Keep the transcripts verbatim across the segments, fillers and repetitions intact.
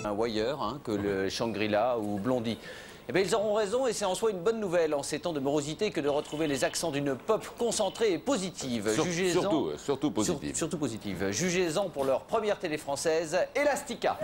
ou Ailleurs, hein, que le Shangri-La ou Blondie. Eh bien, ils auront raison et c'est en soi une bonne nouvelle en ces temps de morosité que de retrouver les accents d'une pop concentrée et positive. Sur, Jugez-en, surtout, surtout positive. Sur, surtout positive. Jugez-en pour leur première télé française, Elastica.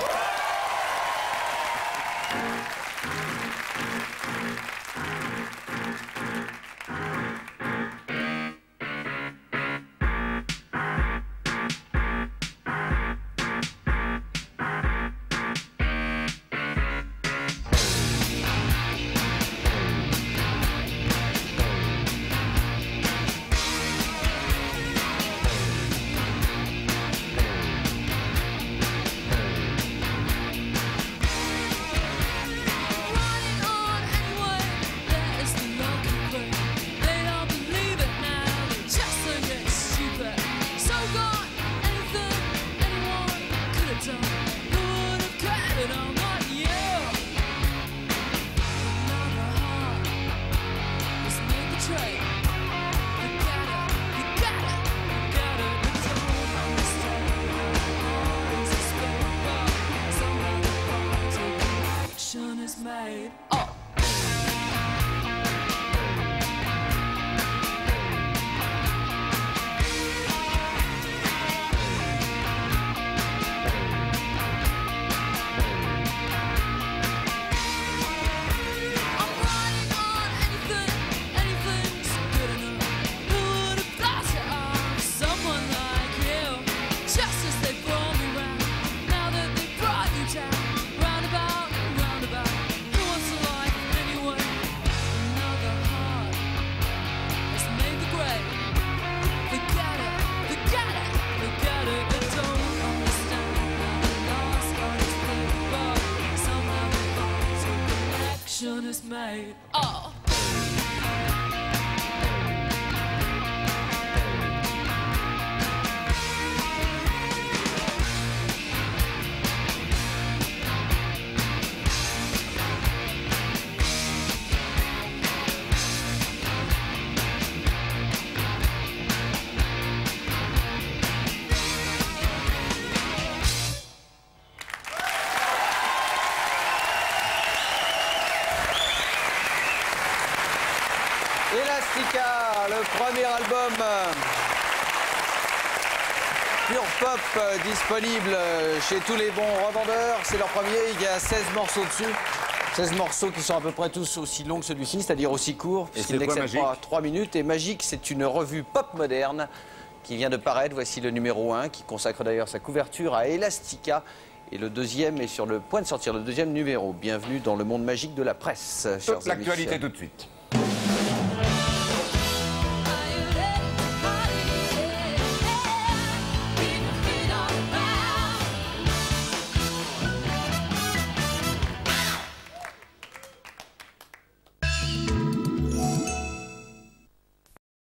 Made. Oh. Is made. Oh. Elastica, le premier album pure pop euh, disponible chez tous les bons revendeurs. C'est leur premier, il y a seize morceaux dessus. seize morceaux qui sont à peu près tous aussi longs que celui-ci, c'est-à-dire aussi courts, puisqu'ils n'excèdent pas trois minutes. Et Magique, c'est une revue pop moderne qui vient de paraître. Voici le numéro un, qui consacre d'ailleurs sa couverture à Elastica. Et le deuxième est sur le point de sortir, le deuxième numéro. Bienvenue dans le monde magique de la presse, chers amis. Toute l'actualité tout de suite.